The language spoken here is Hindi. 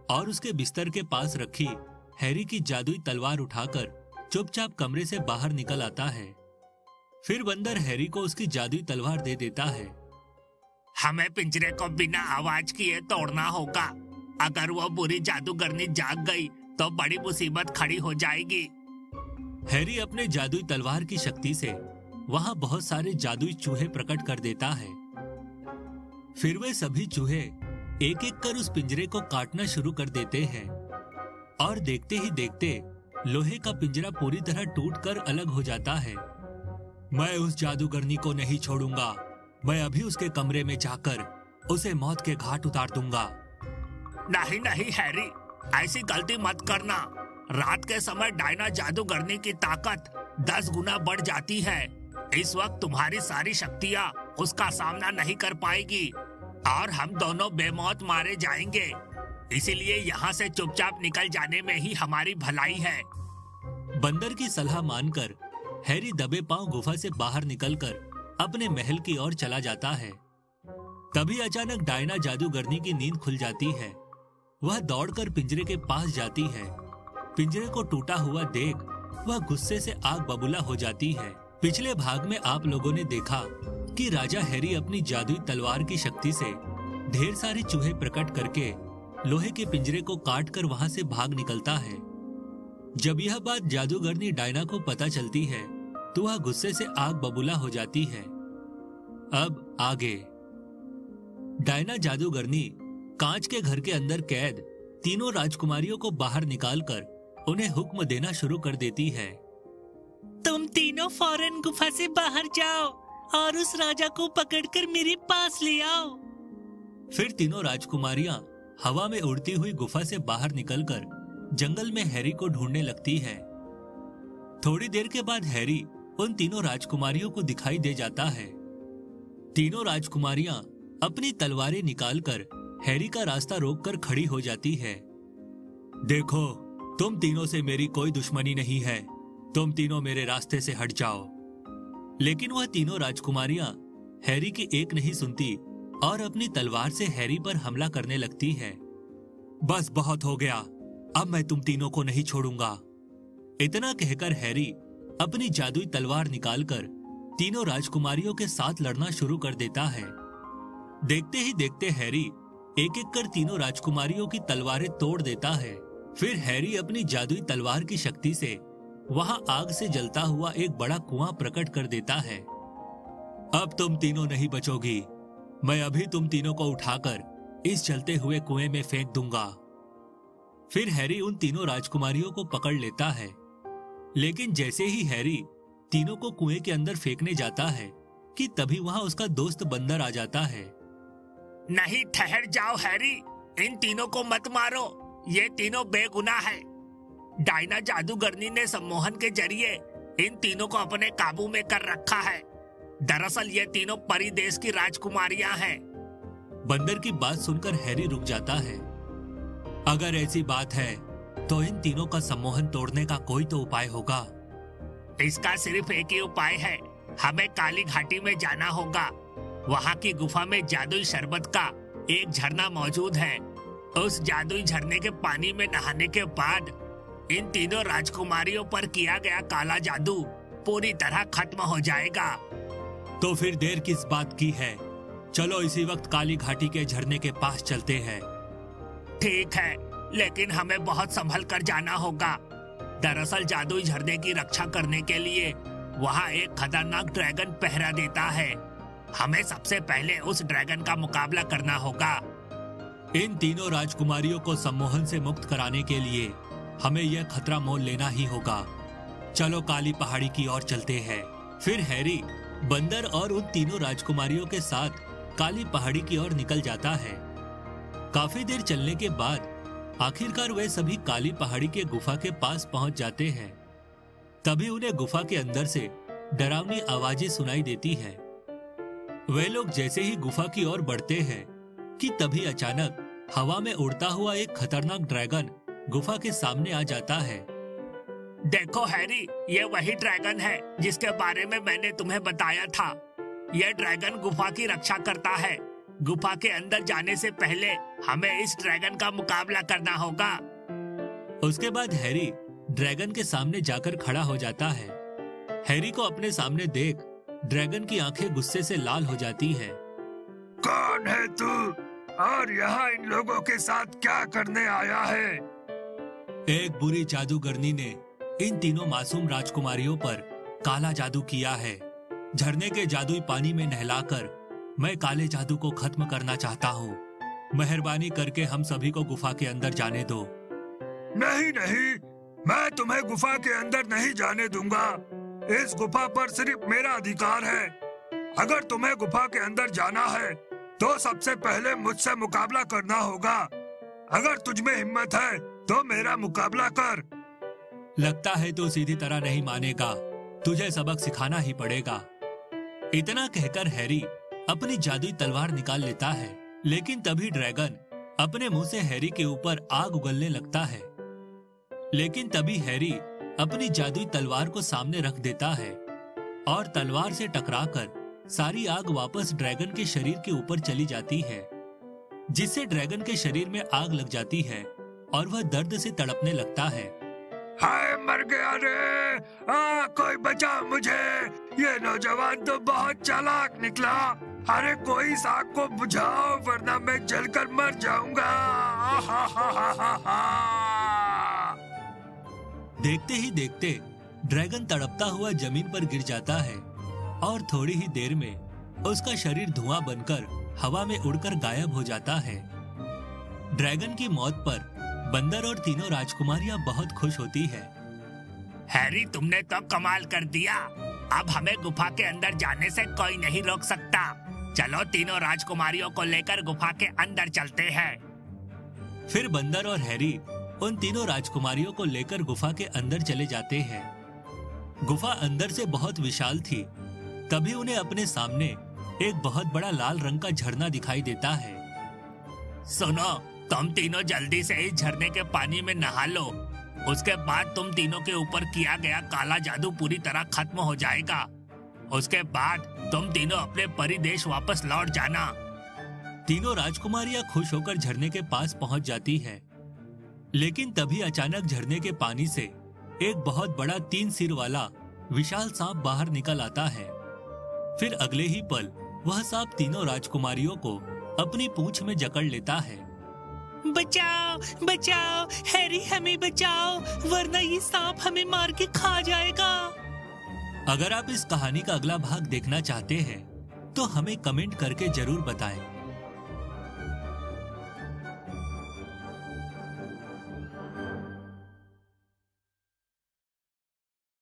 और उसके बिस्तर के पास रखी हैरी की जादुई तलवार उठाकर चुपचाप कमरे से बाहर निकल आता है। फिर बंदर हैरी को उसकी जादुई तलवार दे देता है। हमें पिंजरे को बिना आवाज किए तोड़ना होगा। अगर वो बुरी जादूगरनी जाग गई तो बड़ी मुसीबत खड़ी हो जाएगी। हैरी अपने जादुई तलवार की शक्ति से वहां बहुत सारे जादुई चूहे प्रकट कर देता है। फिर वे सभी चूहे एक एक कर उस पिंजरे को काटना शुरू कर देते हैं और देखते ही देखते लोहे का पिंजरा पूरी तरह टूटकर अलग हो जाता है। मैं उस जादूगरनी को नहीं छोड़ूंगा। मैं अभी उसके कमरे में जाकर उसे मौत के घाट उतार दूंगा। नहीं नहीं हैरी, ऐसी गलती मत करना। रात के समय डायना जादूगरनी की ताकत 10 गुना बढ़ जाती है। इस वक्त तुम्हारी सारी शक्तियाँ उसका सामना नहीं कर पाएगी और हम दोनों बेमौत मारे जाएंगे। इसीलिए यहाँ से चुपचाप निकल जाने में ही हमारी भलाई है। बंदर की सलाह मानकर हैरी दबे पांव गुफा से बाहर निकलकर अपने महल की ओर चला जाता है। तभी अचानक डायना जादूगरनी की नींद खुल जाती है। वह दौड़कर पिंजरे के पास जाती है। पिंजरे को टूटा हुआ देख वह गुस्से से आग बबूला हो जाती है। पिछले भाग में आप लोगों ने देखा कि राजा हैरी अपनी जादुई तलवार की शक्ति से ढेर सारे चूहे प्रकट करके लोहे के पिंजरे को काटकर वहां से भाग निकलता है। जब यह बात जादूगरनी डायना को पता चलती है तो वह गुस्से से आग बबूला हो जाती है। अब आगे। डायना जादूगरनी कांच के घर के अंदर कैद तीनों राजकुमारियों को बाहर निकालकर उन्हें हुक्म देना शुरू कर देती है। तुम तीनों फौरन गुफा से बाहर जाओ और उस राजा को पकड़कर मेरे पास ले आओ। फिर तीनों राजकुमारियां हवा में उड़ती हुई गुफा से बाहर निकलकर जंगल में हैरी को ढूंढने लगती है। थोड़ी देर के बाद हैरी उन तीनों राजकुमारियों को दिखाई दे जाता है। तीनों राजकुमारियां अपनी तलवारें निकालकर हैरी का रास्ता रोककर खड़ी हो जाती है। देखो, तुम तीनों से मेरी कोई दुश्मनी नहीं है। तुम तीनों मेरे रास्ते से हट जाओ। लेकिन वह तीनों राजकुमारियां हैरी की एक नहीं सुनती और अपनी तलवार से हैरी पर हमला करने लगती है। बस बहुत हो गया, अब मैं तुम तीनों को नहीं छोड़ूंगा। इतना कहकर हैरी अपनी जादुई तलवार निकालकर तीनों राजकुमारियों के साथ लड़ना शुरू कर देता है। देखते ही देखते हैरी एक एक कर तीनों राजकुमारियों की तलवारें तोड़ देता है। फिर हैरी अपनी जादुई तलवार की शक्ति से वहां आग से जलता हुआ एक बड़ा कुआं प्रकट कर देता है। अब तुम तीनों नहीं बचोगी। मैं अभी तुम तीनों को उठाकर इस जलते हुए कुएं में फेंक दूंगा। फिर हैरी उन तीनों राजकुमारियों को पकड़ लेता है। लेकिन जैसे ही हैरी तीनों को कुएं के अंदर फेंकने जाता है कि तभी वहां उसका दोस्त बंदर आ जाता है। नहीं, ठहर जाओ हैरी, इन तीनों को मत मारो। ये तीनों बेगुनाह है। डायना जादूगरनी ने सम्मोहन के जरिए इन तीनों को अपने काबू में कर रखा है। दरअसल ये तीनों परी देश की राजकुमारियां हैं। बंदर की बात सुनकर हैरी रुक जाता है। अगर ऐसी बात है तो इन तीनों का सम्मोहन तोड़ने का कोई तो उपाय होगा। इसका सिर्फ एक ही उपाय है। हमें काली घाटी में जाना होगा। वहाँ की गुफा में जादुई शरबत का एक झरना मौजूद है। उस जादुई झरने के पानी में नहाने के बाद इन तीनों राजकुमारियों पर किया गया काला जादू पूरी तरह खत्म हो जाएगा। तो फिर देर किस बात की है? चलो इसी वक्त काली घाटी के झरने के पास चलते हैं। ठीक है, लेकिन हमें बहुत संभल कर जाना होगा। दरअसल जादुई झरने की रक्षा करने के लिए वहाँ एक खतरनाक ड्रैगन पहरा देता है। हमें सबसे पहले उस ड्रैगन का मुकाबला करना होगा। इन तीनों राजकुमारियों को सम्मोहन से मुक्त कराने के लिए हमें यह खतरा मोल लेना ही होगा। चलो काली पहाड़ी की ओर चलते हैं। फिर हैरी बंदर और उन तीनों राजकुमारियों के साथ काली पहाड़ी की ओर निकल जाता है। काफी देर चलने के बाद आखिरकार वे सभी काली पहाड़ी के गुफा के पास पहुंच जाते हैं। तभी उन्हें गुफा के अंदर से डरावनी आवाजें सुनाई देती है। वे लोग जैसे ही गुफा की ओर बढ़ते हैं कि तभी अचानक हवा में उड़ता हुआ एक खतरनाक ड्रैगन गुफा के सामने आ जाता है। देखो हैरी, ये वही ड्रैगन है जिसके बारे में मैंने तुम्हें बताया था। यह ड्रैगन गुफा की रक्षा करता है गुफा के अंदर जाने से पहले हमें इस ड्रैगन का मुकाबला करना होगा। उसके बाद हैरी ड्रैगन के सामने जाकर खड़ा हो जाता है। हैरी को अपने सामने देख ड्रैगन की आंखें गुस्से से लाल हो जाती है। कौन है तू और यहाँ इन लोगों के साथ क्या करने आया है? एक बुरी जादूगरनी ने इन तीनों मासूम राजकुमारियों पर काला जादू किया है। झरने के जादुई पानी में नहलाकर मैं काले जादू को खत्म करना चाहता हूँ। मेहरबानी करके हम सभी को गुफा के अंदर जाने दो। नहीं नहीं, मैं तुम्हें गुफा के अंदर नहीं जाने दूंगा। इस गुफा पर सिर्फ मेरा अधिकार है। अगर तुम्हें गुफा के अंदर जाना है तो सबसे पहले मुझसे मुकाबला करना होगा। अगर तुझमें हिम्मत है तो मेरा मुकाबला कर। लगता है तू सीधी तरह नहीं मानेगा, तुझे सबक सिखाना ही पड़ेगा। इतना कहकर हैरी अपनी जादुई तलवार निकाल लेता है, लेकिन तभी ड्रैगन अपने मुंह से हैरी के ऊपर आग उगलने लगता है। लेकिन तभी हैरी अपनी जादुई तलवार को सामने रख देता है और तलवार से टकराकर सारी आग वापस ड्रैगन के शरीर के ऊपर चली जाती है, जिससे ड्रैगन के शरीर में आग लग जाती है और वह दर्द से तड़पने लगता है। हाय मर गया रे! कोई बचा मुझे! ये नौजवान तो बहुत चालाक निकला। अरे कोई इस आग को बुझाओ वरना मैं जलकर मर जाऊंगा। देखते ही देखते ड्रैगन तड़पता हुआ जमीन पर गिर जाता है और थोड़ी ही देर में उसका शरीर धुआं बनकर हवा में उड़कर गायब हो जाता है। ड्रैगन की मौत पर बंदर और तीनों राजकुमारियां बहुत खुश होती है। हैरी, तुमने तो कमाल कर दिया। अब हमें गुफा के अंदर जाने से कोई नहीं रोक सकता। चलो तीनों राजकुमारियों को लेकर गुफा के अंदर चलते हैं। फिर बंदर और हैरी उन तीनों राजकुमारियों को लेकर गुफा के अंदर चले जाते हैं। गुफा अंदर से बहुत विशाल थी। तभी उन्हें अपने सामने एक बहुत बड़ा लाल रंग का झरना दिखाई देता है। सुनो, तुम तीनों जल्दी से इस झरने के पानी में नहा लो। उसके बाद तुम तीनों के ऊपर किया गया काला जादू पूरी तरह खत्म हो जाएगा। उसके बाद तुम तीनों अपने परिदेश वापस लौट जाना। तीनों राजकुमारियां खुश होकर झरने के पास पहुंच जाती हैं। लेकिन तभी अचानक झरने के पानी से एक बहुत बड़ा 3 सिर वाला विशाल सांप बाहर निकल आता है। फिर अगले ही पल वह सांप तीनों राजकुमारियों को अपनी पूंछ में जकड़ लेता है। बचाओ बचाओ, हैरी हमें बचाओ, वरना ये सांप हमें मार के खा जाएगा। अगर आप इस कहानी का अगला भाग देखना चाहते हैं तो हमें कमेंट करके जरूर बताएं।